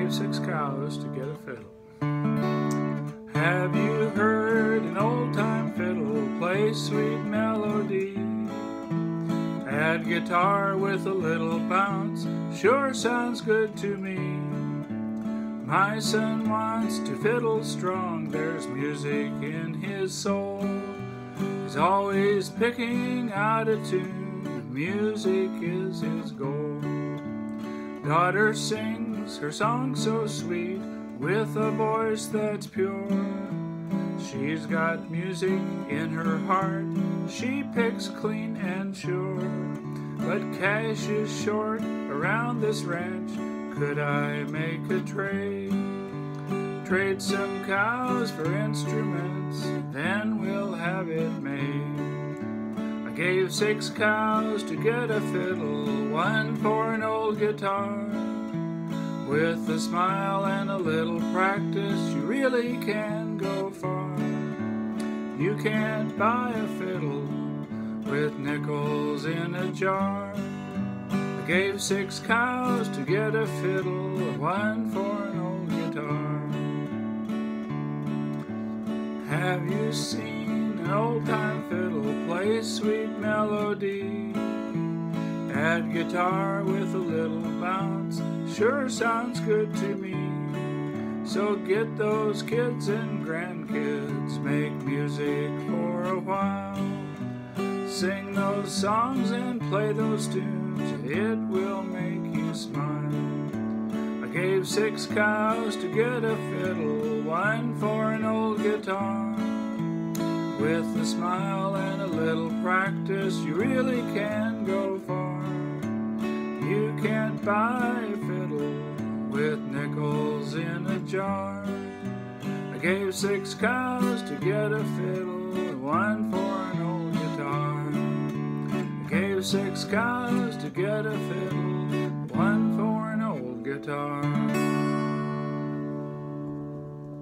gave 6 cows to get a fiddle. Have you heard an old-time fiddle play sweet melody? Add guitar with a little bounce, sure sounds good to me. My son wants to fiddle strong, there's music in his soul. He's always picking out a tune, music is his goal. Daughter sings her song so sweet, with a voice that's pure. She's got music in her heart, she picks clean and sure. But cash is short around this ranch, could I make a trade? Trade some cows for instruments, then we'll have it made. I gave 6 cows to get a fiddle, 1 for an old guitar. With a smile and a little practice, you really can go far. You can't buy a fiddle with nickels in a jar. I gave 6 cows to get a fiddle, 1 for an old guitar. Have you seen an old-time fiddle play sweet melody? Add guitar with a little bounce, sure sounds good to me. So get those kids and grandkids, make music for a while. Sing those songs and play those tunes, it will make you smile. I gave 6 cows to get a fiddle, 1 for an old guitar. With a smile and a little practice, you really can go far. You can't buy a fiddle with nickels in a jar. I gave 6 cows to get a fiddle, 1 for an old guitar. I gave 6 cows to get a fiddle, 1 for an old guitar.